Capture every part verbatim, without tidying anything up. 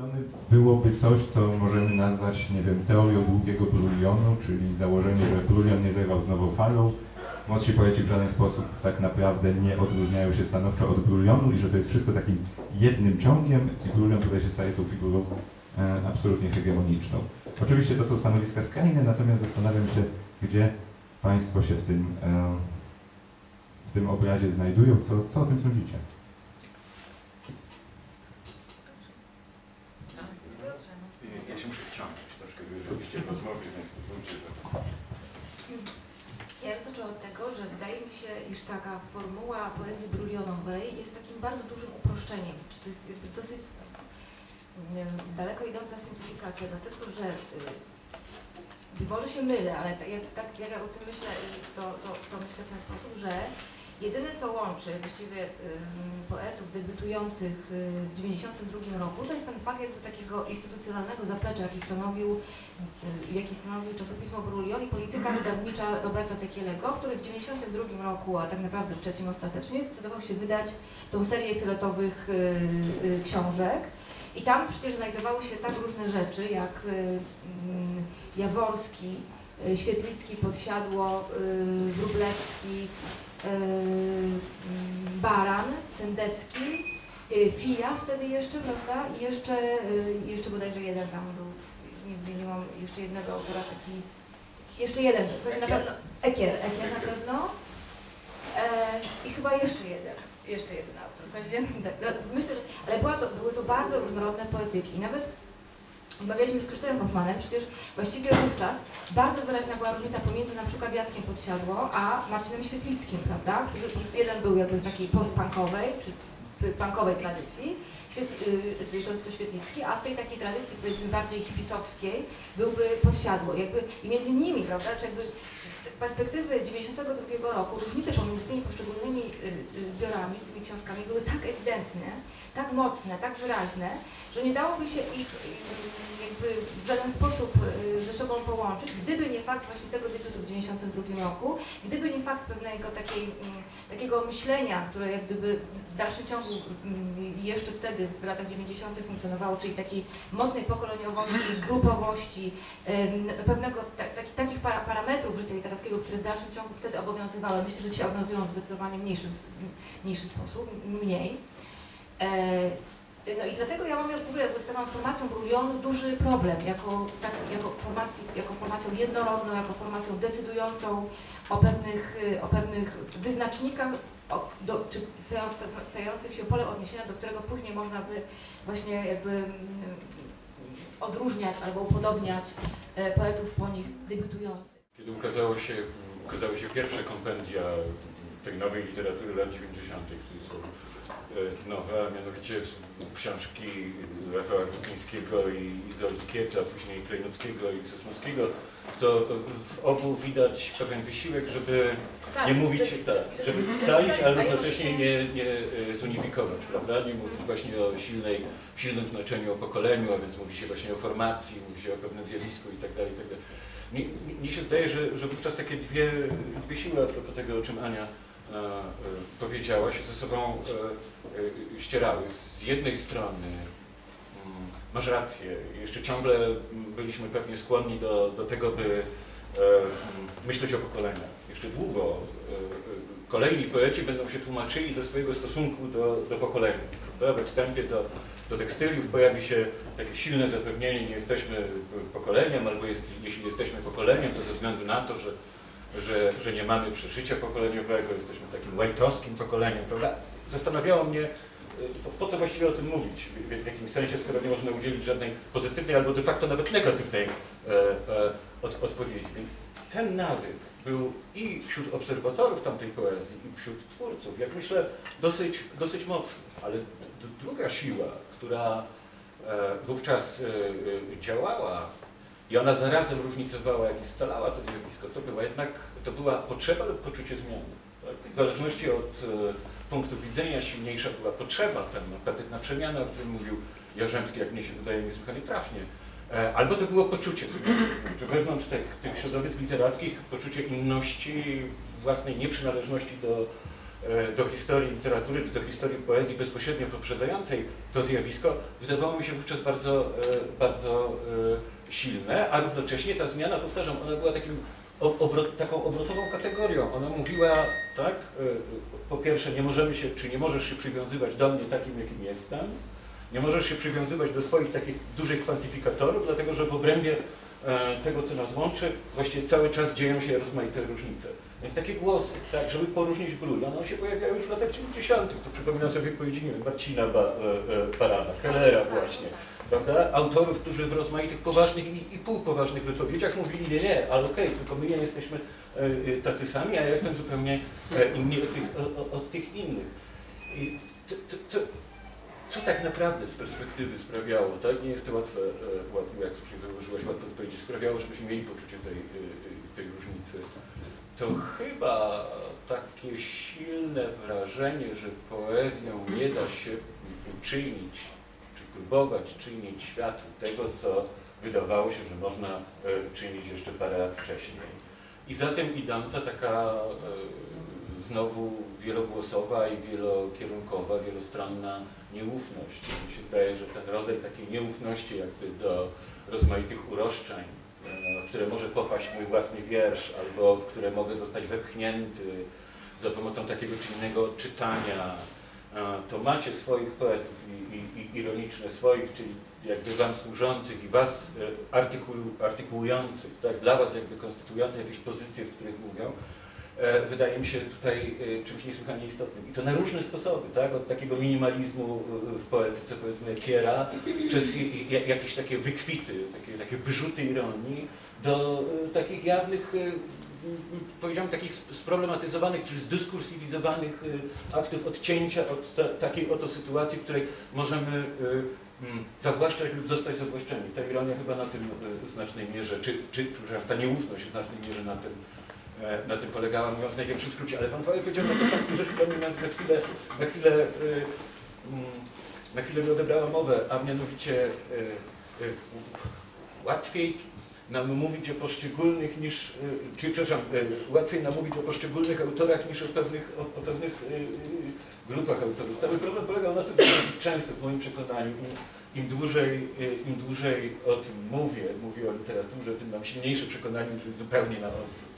Byłoby coś, co możemy nazwać, nie wiem, teorią długiego brulionu, czyli założenie, że brulion nie zerwał znowu falą. Młodsi poeci w żaden sposób tak naprawdę nie odróżniają się stanowczo od brulionu i że to jest wszystko takim jednym ciągiem i brulion tutaj się staje tą figurą e, absolutnie hegemoniczną. Oczywiście to są stanowiska skrajne, natomiast zastanawiam się, gdzie Państwo się w tym, e, w tym obrazie znajdują, co, co o tym sądzicie? Ja się muszę wciągnąć troszkę, wy jesteście w rozmowie, więc pozwólcie, że... Ja zaczęłam od tego, że wydaje mi się, iż taka formuła poezji brulionowej jest takim bardzo dużym uproszczeniem. Czy to jest jakby dosyć wiem, daleko idąca symplifikacja, dlatego że yy, może się mylę, ale tak jak, tak, jak ja o tym myślę, to, to, to myślę w ten sposób, że jedyne co łączy właściwie yy, poetów debiutujących yy, w dziewięćdziesiątym drugim roku, to jest ten fakt jakby takiego instytucjonalnego zaplecza, jaki stanowił, yy, jaki stanowił czasopismo Brulion i polityka wydawnicza Roberta Cekielego, który w dziewięćdziesiątym drugim roku, a tak naprawdę w trzecim ostatecznie, zdecydował się wydać tą serię fioletowych yy, yy, książek. I tam przecież znajdowały się tak różne rzeczy, jak yy, yy, Jaworski, yy, Świetlicki, Podsiadło, yy, Wróblewski, Yy, Baran, Sendecki, yy, Fijas wtedy jeszcze, prawda? I jeszcze, yy, jeszcze bodajże jeden tam był, nie, nie mam jeszcze jednego autora, taki, jeszcze jeden, na pewno, Ekier, Ekier na pewno yy, i chyba jeszcze jeden, jeszcze jeden autor. Myślę, że, ale była to, były to bardzo różnorodne poetyki, nawet rozmawialiśmy z Krzysztofem Hoffmanem, przecież właściwie wówczas bardzo wyraźna była różnica pomiędzy na przykład Jackiem Podsiadło a Marcinem Świetlickim, prawda? Który jeden był jakby z takiej post-punkowej, czy punkowej tradycji, to, to Świetlicki, a z tej takiej tradycji powiedzmy bardziej hipisowskiej byłby Podsiadło. Jakby, i między nimi, prawda, czy jakby z perspektywy dziewięćdziesiątego drugiego roku różnice pomiędzy tymi poszczególnymi zbiorami, z tymi książkami były tak ewidentne, tak mocne, tak wyraźne, że nie dałoby się ich jakby w żaden sposób ze sobą połączyć, gdyby nie fakt właśnie tego debiutu w dziewięćdziesiątym drugim roku, gdyby nie fakt pewnego takiej, takiego myślenia, które jak gdyby w dalszym ciągu jeszcze wtedy w latach dziewięćdziesiątych funkcjonowało, czyli takiej mocnej pokoleniowości, grupowości, pewnego ta, ta, takich para, parametrów życia literackiego, które w dalszym ciągu wtedy obowiązywały. Myślę, że dzisiaj obowiązują w zdecydowanie mniejszy, mniejszy sposób, mniej. No i dlatego ja mam w ogóle z tą formacją Brulionu duży problem, jako, tak, jako, formacji, jako formacją jednorodną, jako formacją decydującą o pewnych, o pewnych wyznacznikach, o, do, czy stających się polem odniesienia, do którego później można by właśnie jakby odróżniać albo upodobniać poetów po nich debiutujących. Kiedy ukazało się, ukazały się pierwsze kompendia tej nowej literatury lat dziewięćdziesiątych, które są nowe, a mianowicie książki Rafała Kuklińskiego i Izoldy Kieca, później Klejnockiego i Sosnowskiego, to w obu widać pewien wysiłek, żeby stalić, nie mówić, żeby, tak, żeby żeby stalić, ale stalić, jednocześnie nie, nie zunifikować, prawda? Nie mówić właśnie o silnej, silnym znaczeniu o pokoleniu, a więc mówi się właśnie o formacji, mówi się o pewnym zjawisku itd. itd. Mnie, mnie się zdaje, że, że wówczas takie dwie, dwie siły, a propos tego, o czym Ania e, e, powiedziała, się ze sobą e, e, ścierały. Z jednej strony mm, masz rację, jeszcze ciągle byliśmy pewnie skłonni do, do tego, by e, myśleć o pokoleniach. Jeszcze długo e, kolejni poeci będą się tłumaczyli ze swojego stosunku do, do pokolenia. We wstępie do, do tekstyliów pojawi się takie silne zapewnienie, nie jesteśmy pokoleniem, albo jest, jeśli jesteśmy pokoleniem, to ze względu na to, że, że, że nie mamy przeżycia pokoleniowego, jesteśmy takim white'owskim pokoleniem, prawda? Zastanawiało mnie, po, po co właściwie o tym mówić, w, w jakimś sensie, skoro nie można udzielić żadnej pozytywnej albo de facto nawet negatywnej e, e, od, odpowiedzi. Więc ten nawyk był i wśród obserwatorów tamtej poezji, i wśród twórców, jak myślę, dosyć, dosyć mocny. Ale druga siła, która e, wówczas e, działała i ona zarazem różnicowała, jak i scalała to zjawisko, to była jednak to była potrzeba lub poczucie zmiany. Tak? W zależności od e, punktu widzenia silniejsza była potrzeba, ten apetyt na przemianę, o którym mówił Jarzębski, jak mnie się wydaje niesłychanie trafnie. Albo to było poczucie zmiany, że wewnątrz tych, tych środowisk literackich poczucie inności, własnej nieprzynależności do, do historii literatury, czy do historii poezji bezpośrednio poprzedzającej to zjawisko, wydawało mi się wówczas bardzo, bardzo silne, a równocześnie ta zmiana, powtarzam, ona była takim obrot, taką obrotową kategorią. Ona mówiła, tak, po pierwsze, nie możemy się, czy nie możesz się przywiązywać do mnie takim, jakim jestem, nie możesz się przywiązywać do swoich takich dużych kwantyfikatorów, dlatego że w obrębie tego, co nas łączy, właściwie cały czas dzieją się rozmaite różnice. Więc takie głosy, tak, żeby poróżnić Brulia, one się pojawiały już w latach dziewięćdziesiątych. To przypominam sobie wypowiedzi, nie wiem, Marcina ba, e, Barana, Hellera właśnie, prawda? Autorów, którzy w rozmaitych poważnych i, i półpoważnych wypowiedziach mówili, nie, nie, ale okej, okay, tylko my nie jesteśmy e, tacy sami, a ja jestem zupełnie e, inni od tych, od, od tych innych. I co, co, co, co tak naprawdę z perspektywy sprawiało, tak? Nie jest to łatwe, łatwe jak słusznie zauważyłaś, łatwo odpowiedzieć, sprawiało, żebyśmy mieli poczucie tej, tej różnicy. To chyba takie silne wrażenie, że poezją nie da się czynić, czy próbować czynić światu tego, co wydawało się, że można czynić jeszcze parę lat wcześniej. I za tym idąca taka znowu wielogłosowa i wielokierunkowa, wielostronna nieufność. Mi się zdaje, że ten rodzaj takiej nieufności jakby do rozmaitych uroszczeń, w które może popaść mój własny wiersz, albo w które mogę zostać wepchnięty za pomocą takiego czy innego czytania, to macie swoich poetów i, i, i ironiczne swoich, czyli jakby wam służących i was artykulu, artykułujących, tak, dla was jakby konstytuujących jakieś pozycje, z których mówią, wydaje mi się tutaj czymś niesłychanie istotnym. I to na różne sposoby, tak? Od takiego minimalizmu w poetyce, powiedzmy, Kiera, przez jakieś takie wykwity, takie, takie wyrzuty ironii, do takich jawnych, powiedziałbym, takich sproblematyzowanych, czyli zdyskursywizowanych aktów odcięcia od ta, takiej oto sytuacji, w której możemy zawłaszczać lub zostać zawłaszczeni. Ta ironia chyba na tym w znacznej mierze, czy, czy, czy ta nieufność w znacznej mierze na tym Na tym polegała, mówiąc w największym skrócie, ale pan powiedział na początku rzecz, która mi na, na chwilę, na chwilę, yy, na chwilę mi odebrała mowę, a mianowicie yy, yy, łatwiej nam mówić o poszczególnych niż, yy, czy przepraszam, yy, łatwiej nam mówić o poszczególnych autorach niż o pewnych, o, o pewnych yy, grupach autorów. Cały problem polegał na tym, że często w moim przekonaniu im dłużej, im dłużej o tym mówię, mówię o literaturze, tym mam silniejsze przekonanie, że jest zupełnie na odwrót.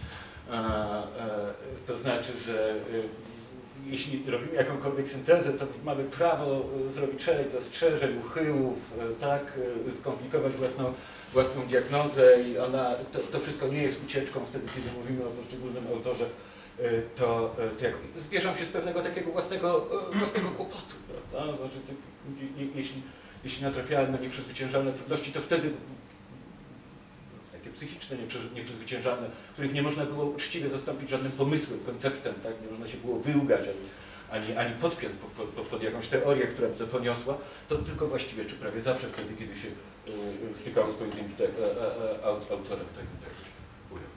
To znaczy, że jeśli robimy jakąkolwiek syntezę, to mamy prawo zrobić szereg zastrzeżeń, uchyłów, tak, skomplikować własną, własną diagnozę i ona, to, to wszystko nie jest ucieczką wtedy, kiedy mówimy o poszczególnym autorze, to, to jak zbierzam się z pewnego takiego własnego, własnego kłopotu, prawda? Znaczy, to, jeśli, jeśli natrafiałem na nieprzezwyciężalne trudności, to wtedy takie psychiczne, nieprzezwyciężalne, których nie można było uczciwie zastąpić żadnym pomysłem, konceptem, tak? Nie można się było wyłgać ani, ani, ani podpiąć pod, pod, pod jakąś teorię, która by to poniosła, to tylko właściwie, czy prawie zawsze wtedy, kiedy się y, stykało z pojedynczym tak, a, a, a, autorem takim tegoś ujął.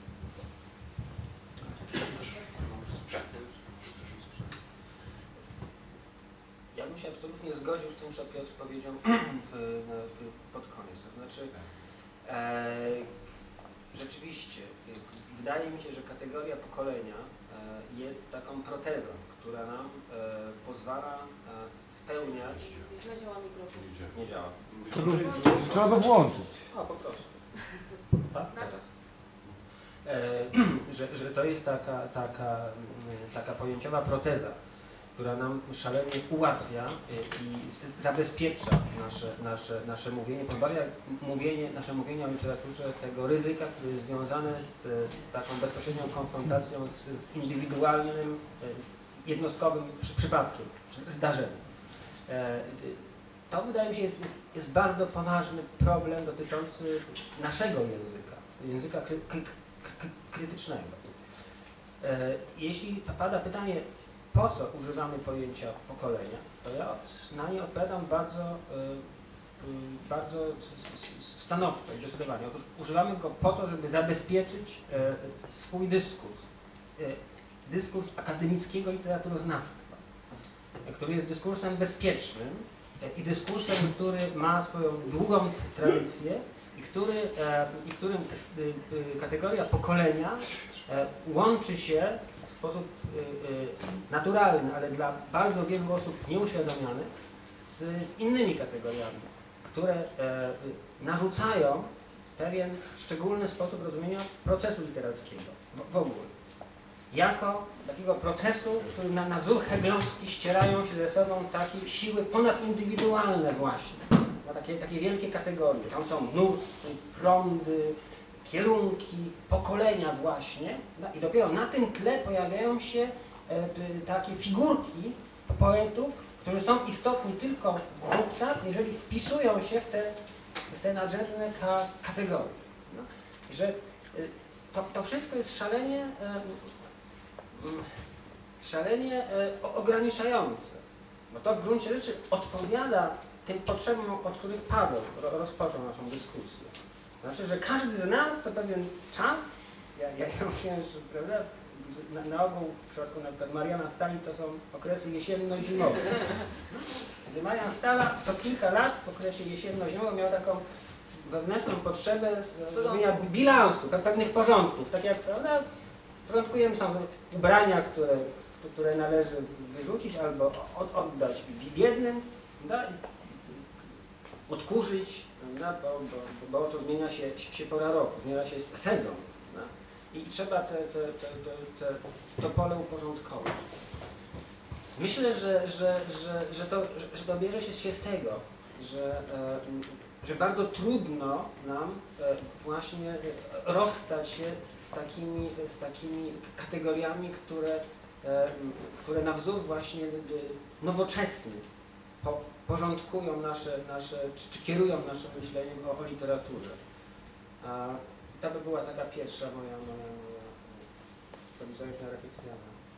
Ja bym się absolutnie zgodził z tym, co Piotr powiedział pod koniec. To znaczy, e, rzeczywiście, wydaje mi się, że kategoria pokolenia e, jest taką protezą, która nam e, pozwala e, spełniać... Nie działa mikrofon. Nie działa. Trzeba go włączyć. A, po prostu. Tak? Teraz. E, że, że to jest taka, taka, taka pojęciowa proteza, która nam szalenie ułatwia i zabezpiecza nasze, nasze, nasze mówienie, pozbawia mówienie, nasze mówienie o literaturze tego ryzyka, które jest związane z, z taką bezpośrednią konfrontacją z, z indywidualnym, jednostkowym przypadkiem, zdarzeniem. To, wydaje mi się, jest, jest, jest bardzo poważny problem dotyczący naszego języka, języka kry, kry, kry, krytycznego. Jeśli pada pytanie, po co używamy pojęcia pokolenia, to ja na nie odpowiadam bardzo, bardzo stanowczo i zdecydowanie. Otóż używamy go po to, żeby zabezpieczyć swój dyskurs, dyskurs akademickiego literaturoznawstwa, który jest dyskursem bezpiecznym i dyskursem, który ma swoją długą tradycję i, który, i którym kategoria pokolenia e, łączy się w sposób y, y, naturalny, ale dla bardzo wielu osób nieuświadomiony z, z innymi kategoriami, które e, y, narzucają pewien szczególny sposób rozumienia procesu literackiego w, w ogóle. Jako takiego procesu, który na, na wzór hegelowski ścierają się ze sobą takie siły ponadindywidualne właśnie, na takie, takie wielkie kategorie. Tam są nurty, prądy, kierunki, pokolenia właśnie, no, i dopiero na tym tle pojawiają się e, takie figurki poetów, którzy są istotni tylko wówczas, jeżeli wpisują się w te, w te nadrzędne ka, kategorie. No. I że e, to, to wszystko jest szalenie, e, szalenie e, ograniczające, bo to w gruncie rzeczy odpowiada tym potrzebom, od których Paweł ro, rozpoczął naszą dyskusję. Znaczy, że każdy z nas to pewien czas, ja, ja, ja mówiłem, że prawda, na, na ogół w przypadku na przykład Mariana Stali to są okresy jesienno-zimowe. Gdy Marian Stala co kilka lat w okresie jesienno-zimowym miał taką wewnętrzną potrzebę zrobienia bilansu, pewnych porządków, tak jak, prawda, porządkujemy są ubrania, które, które należy wyrzucić albo od, oddać biednym, prawda, odkurzyć, prawda, bo, bo, bo to zmienia się, się pora roku, zmienia się sezon. Prawda? I trzeba te, te, te, te, te, to pole uporządkować. Myślę, że, że, że, że, to, że, że to bierze się, się z tego, że, e, że bardzo trudno nam e, właśnie rozstać się z, z, takimi, z takimi kategoriami, które, e, które na wzór właśnie nowoczesny po, porządkują nasze, nasze czy, czy kierują naszym myśleniem o, o literaturze. A to by była taka pierwsza moja, moja, moja prowizoryczna refleksja.